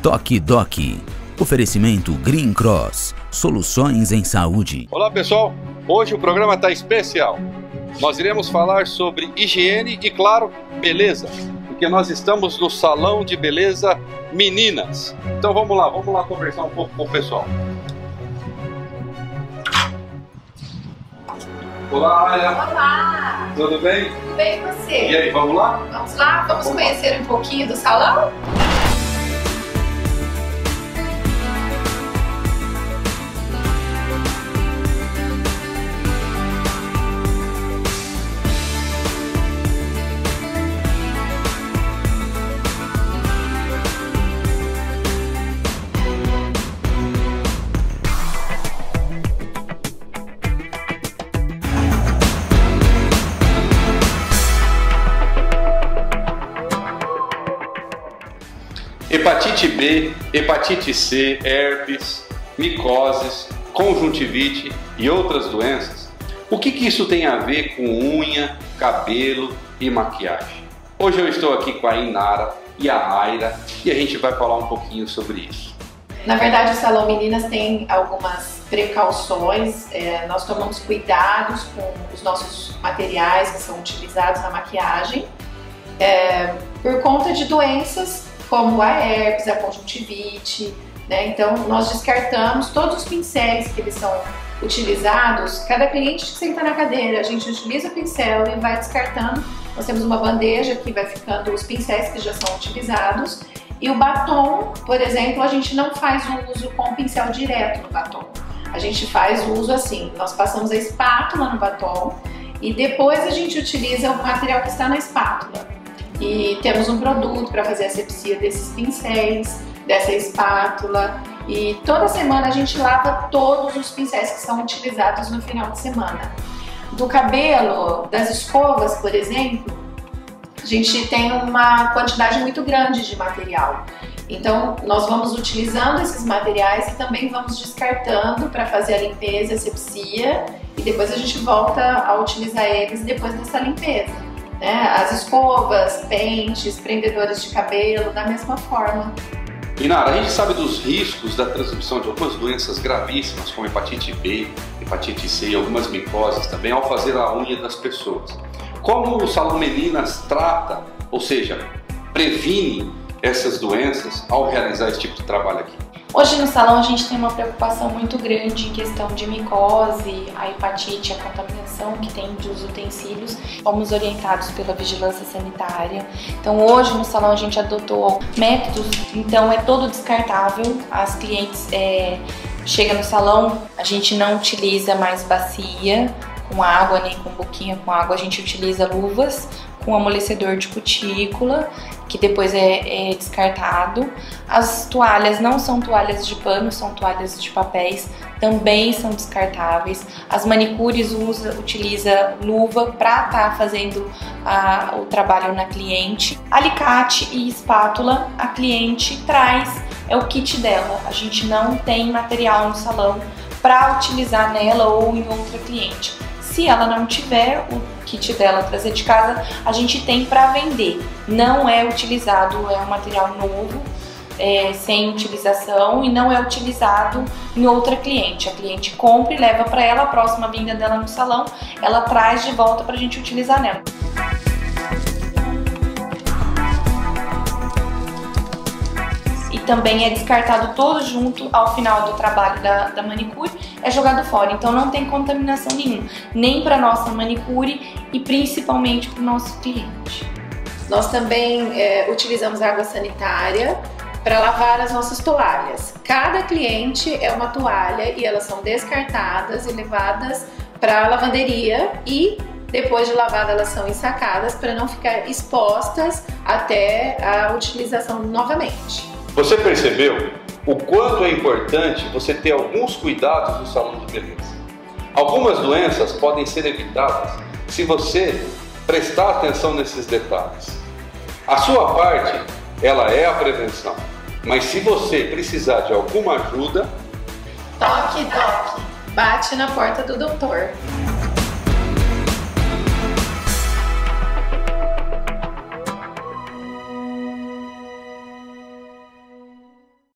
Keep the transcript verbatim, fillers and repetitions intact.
Toque Doc. Oferecimento Green Cross. Soluções em saúde. Olá pessoal, hoje o programa está especial. Nós iremos falar sobre higiene e, claro, beleza. Porque nós estamos no Salão de Beleza Meninas. Então vamos lá, vamos lá conversar um pouco com o pessoal. Olá, Aya. Olá! Tudo bem? Tudo bem com você? E aí, vamos lá? Vamos lá? Vamos, vamos conhecer lá. um pouquinho do salão? Hepatite B, hepatite C, herpes, micoses, conjuntivite e outras doenças. O que que isso tem a ver com unha, cabelo e maquiagem? Hoje eu estou aqui com a Inara e a Mayra e a gente vai falar um pouquinho sobre isso. Na verdade, o Salão Meninas tem algumas precauções, é, nós tomamos cuidados com os nossos materiais que são utilizados na maquiagem, é, por conta de doenças como a herpes, a conjuntivite, né? Então nós descartamos todos os pincéis que eles são utilizados. Cada cliente que senta na cadeira, a gente utiliza o pincel e vai descartando. Nós temos uma bandeja que vai ficando os pincéis que já são utilizados. E o batom, por exemplo, a gente não faz o uso com o pincel direto no batom. A gente faz o uso assim, nós passamos a espátula no batom e depois a gente utiliza o material que está na espátula. E temos um produto para fazer a asepsia desses pincéis, dessa espátula. E toda semana a gente lava todos os pincéis que são utilizados no final de semana. Do cabelo, das escovas, por exemplo, a gente tem uma quantidade muito grande de material. Então nós vamos utilizando esses materiais e também vamos descartando para fazer a limpeza e asepsia. E depois a gente volta a utilizar eles depois dessa limpeza. Né? As escovas, pentes, prendedores de cabelo, da mesma forma. Inara, a gente sabe dos riscos da transmissão de algumas doenças gravíssimas, como hepatite B, hepatite C e algumas micoses também, ao fazer a unha das pessoas. Como o Salão Meninas trata, ou seja, previne essas doenças ao realizar esse tipo de trabalho aqui? Hoje no salão a gente tem uma preocupação muito grande em questão de micose, a hepatite, a contaminação que tem dos utensílios. Fomos orientados pela vigilância sanitária. Então hoje no salão a gente adotou métodos, então é todo descartável. As clientes é, chegam no salão, a gente não utiliza mais bacia com água nem com boquinha com água, a gente utiliza luvas com amolecedor de cutícula, que depois é, é descartado. As toalhas não são toalhas de pano, são toalhas de papéis, também são descartáveis. As manicures usa, utiliza luva para estar tá fazendo a, o trabalho na cliente. Alicate e espátula a cliente traz, é o kit dela. A gente não tem material no salão para utilizar nela ou em outra cliente. Se ela não tiver o kit dela trazer de casa, a gente tem para vender. Não é utilizado, é um material novo, é, sem utilização e não é utilizado em outra cliente. A cliente compra e leva para ela, a próxima vinda dela no salão, ela traz de volta para a gente utilizar nela. Também é descartado todo junto ao final do trabalho da, da manicure, é jogado fora, então não tem contaminação nenhuma, nem para nossa manicure e principalmente para o nosso cliente. Nós também é, utilizamos água sanitária para lavar as nossas toalhas. Cada cliente é uma toalha e elas são descartadas e levadas para a lavanderia e depois de lavada elas são ensacadas para não ficar expostas até a utilização novamente. Você percebeu o quanto é importante você ter alguns cuidados no salão de beleza? Algumas doenças podem ser evitadas se você prestar atenção nesses detalhes. A sua parte, ela é a prevenção, mas se você precisar de alguma ajuda, toque, toque, bate na porta do doutor.